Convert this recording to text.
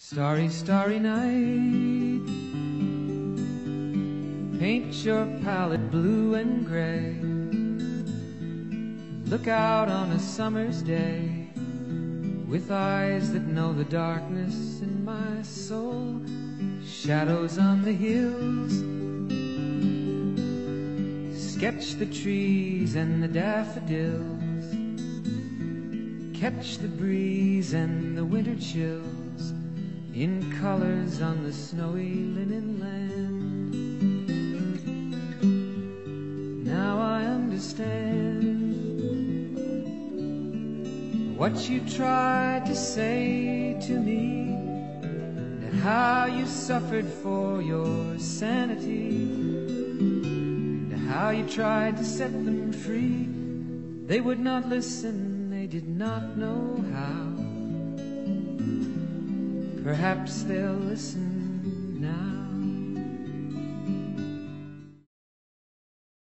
Starry, starry night, paint your palette blue and gray. Look out on a summer's day with eyes that know the darkness in my soul. Shadows on the hills, sketch the trees and the daffodils, catch the breeze and the winter chills in colors on the snowy linen land. Now I understand what you tried to say to me, and how you suffered for your sanity, and how you tried to set them free. They would not listen, they did not know how. Perhaps they'll listen now.